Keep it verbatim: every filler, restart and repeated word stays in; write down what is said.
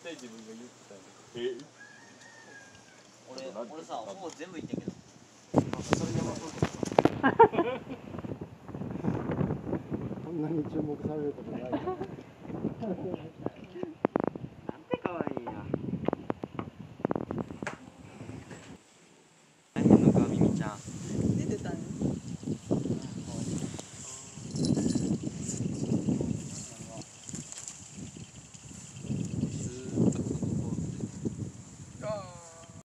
対自分が言ってた。え？ 俺俺さほぼ全部言ってんけど。 それ山そうです。 こんなに注目されることない。